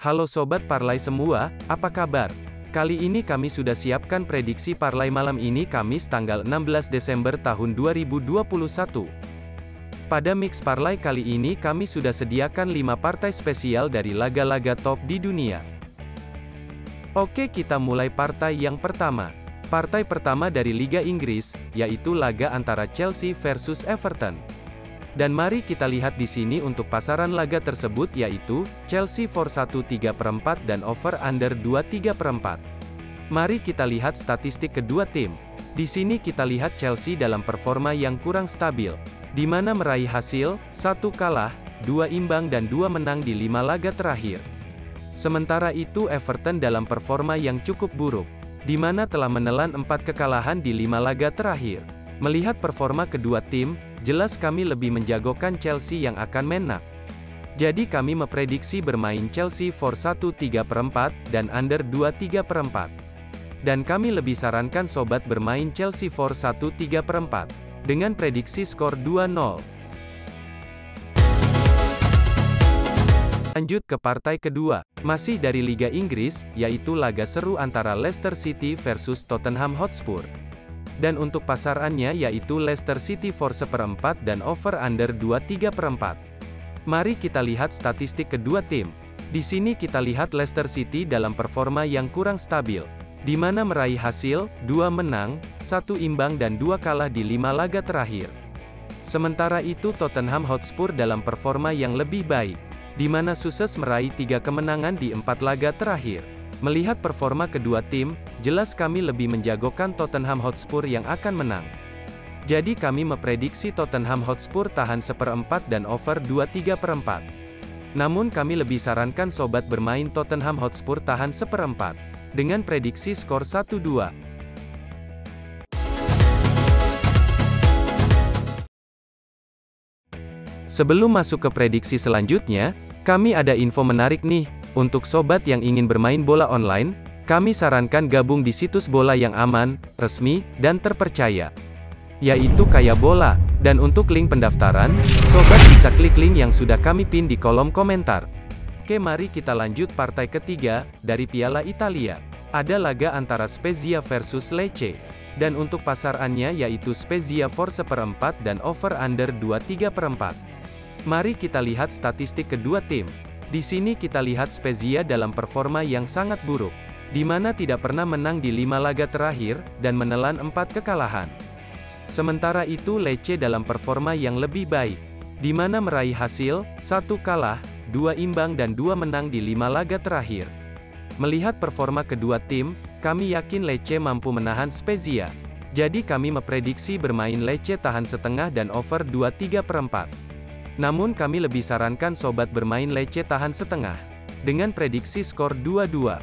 Halo Sobat Parlay semua, apa kabar? Kali ini kami sudah siapkan prediksi parlay malam ini Kamis tanggal 16 Desember tahun 2021. Pada mix parlay kali ini kami sudah sediakan 5 partai spesial dari laga-laga top di dunia. Oke, kita mulai partai yang pertama. Partai pertama dari Liga Inggris, yaitu laga antara Chelsea versus Everton. Dan mari kita lihat di sini untuk pasaran laga tersebut yaitu Chelsea for 1/3/4 dan over under 2/3/4. Mari kita lihat statistik kedua tim. Di sini kita lihat Chelsea dalam performa yang kurang stabil, di mana meraih hasil 1 kalah, 2 imbang dan 2 menang di 5 laga terakhir. Sementara itu Everton dalam performa yang cukup buruk, di mana telah menelan 4 kekalahan di 5 laga terakhir. Melihat performa kedua tim, jelas kami lebih menjagokan Chelsea yang akan menang. Jadi kami memprediksi bermain Chelsea for 1/3/4 dan under 2/3/4. Dan kami lebih sarankan sobat bermain Chelsea for 1/3/4 dengan prediksi skor 2-0. Lanjut ke partai kedua, masih dari Liga Inggris, yaitu laga seru antara Leicester City versus Tottenham Hotspur. Dan untuk pasarannya yaitu Leicester City for 1/4 dan over under 2/3/4. Mari kita lihat statistik kedua tim. Di sini kita lihat Leicester City dalam performa yang kurang stabil, di mana meraih hasil 2 menang, 1 imbang dan 2 kalah di 5 laga terakhir. Sementara itu Tottenham Hotspur dalam performa yang lebih baik, di mana sukses meraih 3 kemenangan di 4 laga terakhir. Melihat performa kedua tim, jelas kami lebih menjagokan Tottenham Hotspur yang akan menang. Jadi kami memprediksi Tottenham Hotspur tahan 1/4 dan over 2/3/4. Namun kami lebih sarankan sobat bermain Tottenham Hotspur tahan 1/4, dengan prediksi skor 1-2. Sebelum masuk ke prediksi selanjutnya, kami ada info menarik nih. Untuk sobat yang ingin bermain bola online, kami sarankan gabung di situs bola yang aman, resmi, dan terpercaya, yaitu Kaya Bola. Dan untuk link pendaftaran, sobat bisa klik link yang sudah kami pin di kolom komentar. Oke, mari kita lanjut partai ketiga, dari Piala Italia. Ada laga antara Spezia versus Lecce. Dan untuk pasarannya yaitu Spezia for 1/4 dan over under 2/3/4. Mari kita lihat statistik kedua tim. Di sini kita lihat Spezia dalam performa yang sangat buruk, di mana tidak pernah menang di 5 laga terakhir, dan menelan 4 kekalahan. Sementara itu Lecce dalam performa yang lebih baik, di mana meraih hasil 1 kalah, 2 imbang dan 2 menang di 5 laga terakhir. Melihat performa kedua tim, kami yakin Lecce mampu menahan Spezia. Jadi kami memprediksi bermain Lecce tahan setengah dan over 2/3/4. Namun kami lebih sarankan sobat bermain Lecce tahan setengah, dengan prediksi skor 2-2.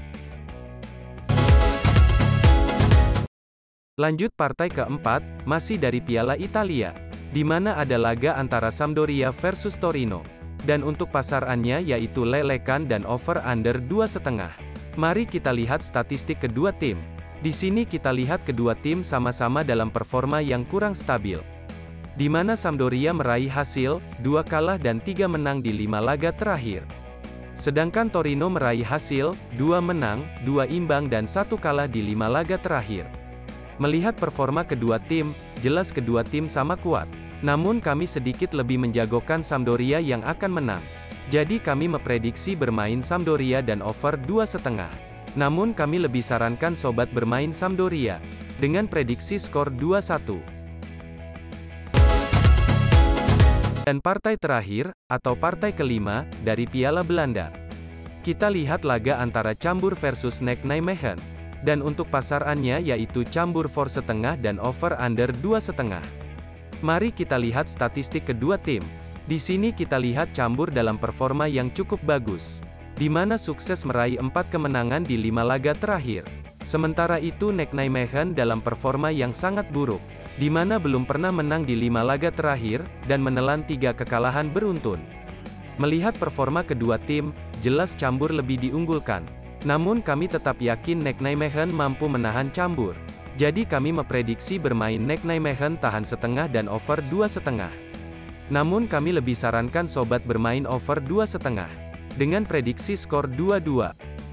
Lanjut partai keempat, masih dari Piala Italia, di mana ada laga antara Sampdoria versus Torino. Dan untuk pasarannya yaitu lelekan dan over under 2,5. Mari kita lihat statistik kedua tim. Di sini kita lihat kedua tim sama-sama dalam performa yang kurang stabil, di mana Sampdoria meraih hasil 2 kalah dan 3 menang di 5 laga terakhir. Sedangkan Torino meraih hasil 2 menang, 2 imbang dan 1 kalah di 5 laga terakhir. Melihat performa kedua tim, jelas kedua tim sama kuat. Namun kami sedikit lebih menjagokan Sampdoria yang akan menang. Jadi kami memprediksi bermain Sampdoria dan over 2,5. Namun kami lebih sarankan sobat bermain Sampdoria, dengan prediksi skor 2-1. Dan partai terakhir, atau partai kelima, dari Piala Belanda. Kita lihat laga antara Cambuur versus NEC Nijmegen. Dan untuk pasarannya yaitu Cambuur for 1/2 dan over under 2,5. Mari kita lihat statistik kedua tim. Di sini kita lihat Cambuur dalam performa yang cukup bagus, di mana sukses meraih 4 kemenangan di 5 laga terakhir. Sementara itu NEC Nijmegen dalam performa yang sangat buruk, di mana belum pernah menang di 5 laga terakhir, dan menelan 3 kekalahan beruntun. Melihat performa kedua tim, jelas Cambuur lebih diunggulkan. Namun kami tetap yakin NEC Nijmegen mampu menahan Cambuur. Jadi kami memprediksi bermain NEC Nijmegen tahan setengah dan over 2,5. Namun kami lebih sarankan sobat bermain over 2,5. dengan prediksi skor 2-2.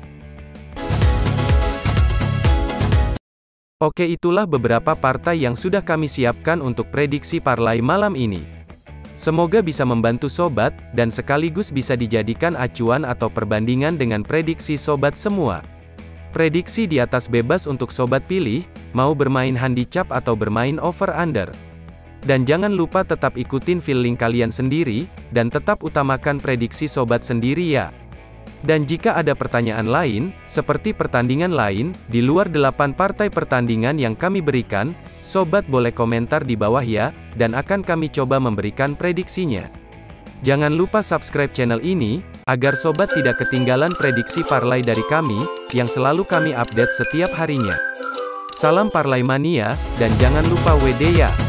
Oke, itulah beberapa partai yang sudah kami siapkan untuk prediksi parlay malam ini. Semoga bisa membantu sobat, dan sekaligus bisa dijadikan acuan atau perbandingan dengan prediksi sobat semua. Prediksi di atas bebas untuk sobat pilih, mau bermain handicap atau bermain over-under. Dan jangan lupa tetap ikutin feeling kalian sendiri, dan tetap utamakan prediksi sobat sendiri ya. Dan jika ada pertanyaan lain, seperti pertandingan lain, di luar 8 partai pertandingan yang kami berikan, sobat boleh komentar di bawah ya, dan akan kami coba memberikan prediksinya. Jangan lupa subscribe channel ini, agar sobat tidak ketinggalan prediksi parlay dari kami, yang selalu kami update setiap harinya. Salam Parlay Mania, dan jangan lupa WD ya.